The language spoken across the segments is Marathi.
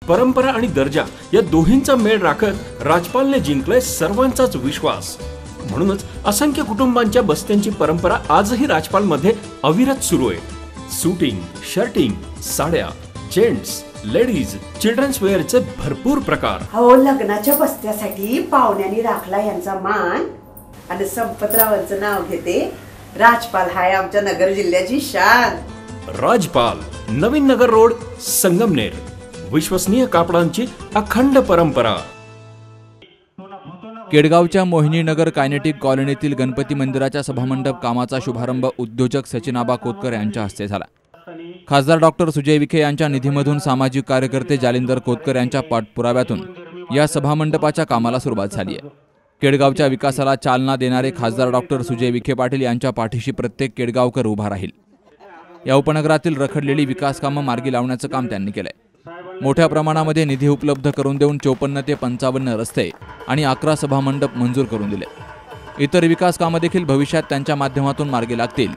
परंपरा आणि दर्जा या दोहींचा मेळ राखत राजपालने जिंकलाय सर्वांचाच विश्वास। म्हणूनच असंख्य कुटुंबांच्या बस्त्यांची परंपरा आजही राजपाल मध्ये अविरत सुरू आहे। सूटिंग, शर्टिंग, साड्या, जेंट्स, लेडीज, चिल्ड्रन्स वेअरचे भरपूर प्रकार। हो, लग्नाच्या बस्त्यासाठी पाहुण्यांनी राखला यांचा मान आणि संपतरावांचं नाव घेते। राजपाल हाय आमच्या नगर जिल्ह्याची शान। राजपाल, नवीन नगर रोड, संगमनेर। विश्वसनीय कापडांची अखंड परंपरा। केडगावच्या मोहिनीनगर कायनेटिक कॉलनीतील गणपती मंदिराच्या सभामंडप कामाचा शुभारंभ उद्योजक सचिन आबा कोतकर यांच्या हस्ते झाला। खासदार डॉक्टर सुजय विखे यांच्या निधीमधून सामाजिक कार्यकर्ते जालिंदर कोतकर यांच्या पाठपुराव्यातून या सभामंडपाच्या कामाला सुरुवात झाली आहे। केडगावच्या विकासाला चालना देणारे खासदार डॉक्टर सुजय विखे पाटील यांच्या पाठीशी प्रत्येक केडगावकर उभा राहील। या उपनगरातील रखडलेली विकास कामं मार्गी लावण्याचं काम त्यांनी केलंय। मोठ्या प्रमाणामध्ये निधी उपलब्ध करून देऊन 54 ते 55 रस्ते आणि 11 सभामंडप मंजूर करून दिले। इतर विकास कामं देखील भविष्यात त्यांच्या माध्यमातून मार्गी लागतील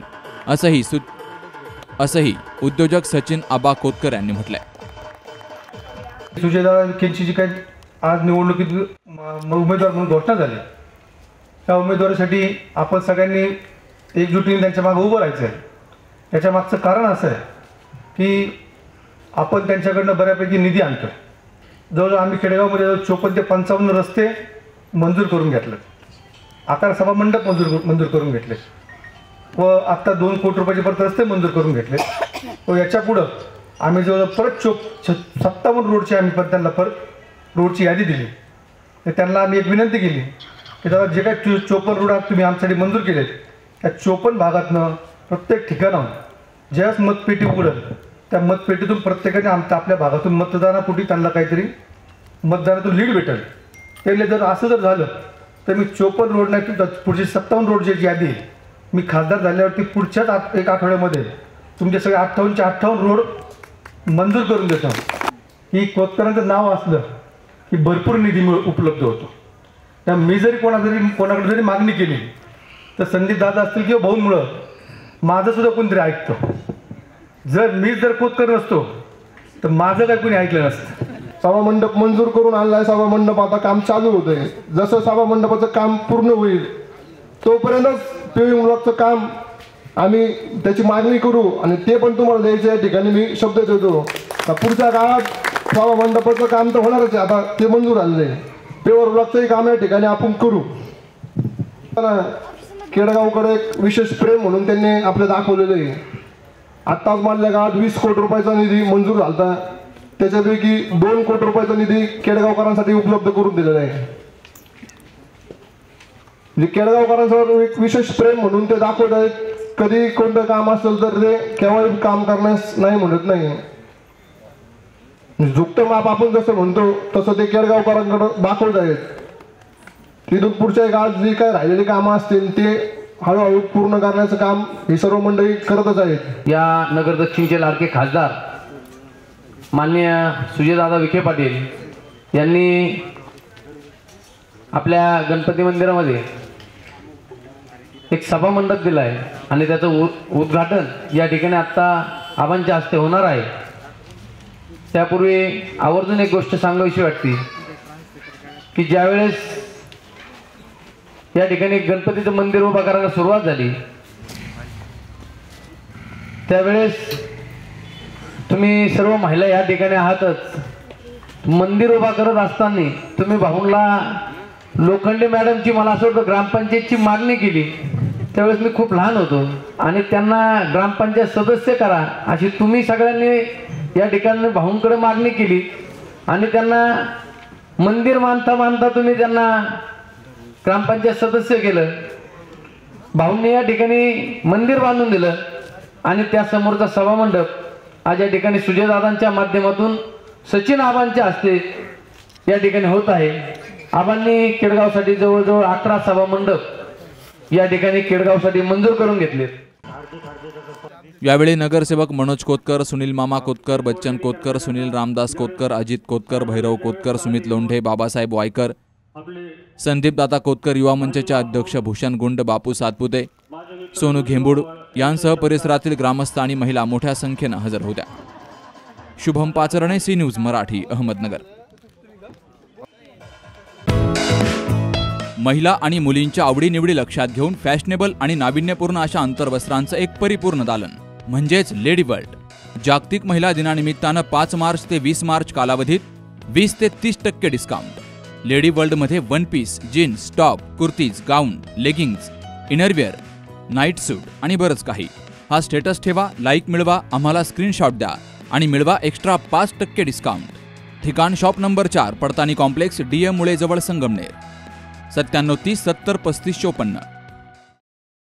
असंही उद्योजक सचिन आबा कोतकर यांनी म्हटलंय। सुजयदादा विखेंची जी काही आज निवडणुकीत उमेदवार म्हणून घोषणा झाली, त्या उमेदवारीसाठी आपण सगळ्यांनी एकजुटीने त्यांच्या मागे उभं राहायचं आहे। याच्या मागचं कारण असं आहे की आपण त्यांच्याकडनं बऱ्यापैकी निधी आणतो। जवळजवळ आम्ही खेडेगावमध्ये 54 ते 55 रस्ते मंजूर करून घेतले, 11 सभामंडप मंजूर करून घेतले व आता 2 कोटी रुपयाचे परत रस्ते मंजूर करून घेतले। व याच्या पुढं आम्ही जवळजवळ परत 57 रोडची आम्ही परत त्यांना परत रोडची यादी दिली। तर त्यांना आम्ही एक विनंती केली की दादा जे काही 54 रोड तुम्ही आमच्यासाठी मंजूर केलेत, त्या 54 भागातनं प्रत्येक ठिकाणाहून ज्यावेळेस मतपेटी उघडेल त्या मतपेटीतून प्रत्येकाने आपल्या भागातून मतदानापोटी त्यांना काहीतरी मतदानातून लीड भेटेल। त्यामुळे जर असं जर झालं तर मी 54 रोड नाही तर पुढची 57 रोडची यादी मी खासदार झाल्यावरती पुढच्याच एक आठवड्यामध्ये तुमचे सगळे 58चे 58 रोड मंजूर करून देतो। ही कोतकरांचं नाव असलं की भरपूर निधी उपलब्ध होतो। त्या मी जरी कोणाकडे जरी मागणी केली तर संदीप दादा असतील किंवा भाऊंमुळं माझं सुद्धा कोणतरी ऐकतो। जर मी जर कोतकर नसतो तर माझं काय कोणी ऐकलं नसतं। सभामंडप मंजूर करून आणलाय, सभामंडप आता काम चालू होतंय। जसं सभामंडपाचं काम पूर्ण होईल तोपर्यंतच पेविंग ब्लॉकचं काम आम्ही त्याची मागणी करू आणि ते पण तुम्हाला द्यायचं। या ठिकाणी मी शब्द देतो का पुढच्या काळात सभामंडपाचं काम तर होणारच आहे। आता ते मंजूर झालेलं आहे, पेवर ब्लॉकचंही काम या ठिकाणी आपण करू। केडगावकडे एक विशेष प्रेम म्हणून त्यांनी आपलं दाखवलेलं आहे। आत्ताच माझ्या गावात 20 कोटी रुपयाचा निधी मंजूर झाला, त्याच्यापैकी 2 कोटी रुपयाचा निधी केडगावकरांसाठी उपलब्ध करून दिलेला आहे। म्हणजे केडगावकरांसोबत एक विशेष प्रेम म्हणून ते दाखवत आहेत। कधी कोणतं काम असेल तर ते केव्हाही काम करण्यास नाही म्हणत नाही। झुकतं माप आपण जसं म्हणतो तसं ते केडगावकरांकडे दाखवत आहेत। तिथून पुढच्या काळात जी काही राहिलेली कामं असतील ते हळूहळू पूर्ण करण्याचं काम ही सर्व मंडळी करतच आहेत। या नगर दक्षिणचे लाडके खासदार माननीय सुजयदादा विखे पाटील यांनी आपल्या गणपती मंदिरामध्ये एक सभामंडप दिला आहे आणि त्याचं उद्घाटन या ठिकाणी आत्ता आबांच्या हस्ते होणार आहे। त्यापूर्वी आवर्जून एक गोष्ट सांगावीशी वाटते की ज्यावेळेस या ठिकाणी गणपतीचं मंदिर उभा करायला सुरुवात झाली त्यावेळेस तुम्ही सर्व महिला या ठिकाणी आहातच। मंदिर उभा करत असताना तुम्ही भाऊंला लोखंडे मॅडमची मला असं वाटतं ग्रामपंचायतची मागणी केली। त्यावेळेस मी खूप लहान होतो आणि त्यांना ग्रामपंचायत सदस्य करा अशी तुम्ही सगळ्यांनी या ठिकाणी भाऊंकडे मागणी केली आणि त्यांना मंदिर मानता तुम्ही त्यांना ग्रामपंचायत सदस्य केलं। भाऊंनी या ठिकाणी मंदिर बांधून दिलं आणि त्या समोरचा सभामंडप आज या ठिकाणी सुजयदादांच्या माध्यमातून सचिन आबांच्या हस्ते या ठिकाणी होत आहे। आबांनी केडगावसाठी जवळजवळ 11 सभामंडप या ठिकाणी केडगावसाठी मंजूर करून घेतले। यावेळी नगरसेवक मनोज कोतकर, सुनील मामा कोतकर, बच्चन कोतकर, सुनील रामदास कोतकर, अजित कोतकर, भैरव कोतकर, सुमित लोंढे, बाबासाहेब वायकर, संदीप दादा कोतकर, युवा मंचचे अध्यक्ष भूषण गुंड, बापू सातपुते, सोनू घेंबूड यांसह परिसरातील ग्रामस्थ आणि महिला मोठ्या संख्येने हजर होत्या। Shubham Pacharne, C news Marathi, Ahmednagar. महिला आणि मुलींच्या आवडीनिवडी लक्षात घेऊन फॅशनेबल आणि नाविन्यपूर्ण अशा अंतर्वस्त्रांचं एक परिपूर्ण दालन म्हणजेच लेडी वर्ल्ड. जागतिक महिला दिनानिमित्तानं 5 मार्च ते 20 मार्च कालावधीत 20 ते 30% डिस्काउंट. लेडी वर्ल्डमध्ये one piece, jeans, top, kurtis, gown, leggings, innerwear, night suit आणि बरंच काही. हा स्टेटस ठेवा, लाईक मिळवा, आम्हाला स्क्रीनशॉट द्या आणि मिळवा एक्स्ट्रा 5% डिस्काउंट. ठिकाण shop number 4, Padtani complex, DM मुळे जवळ, संगमनेर. 97 30 70 35 54.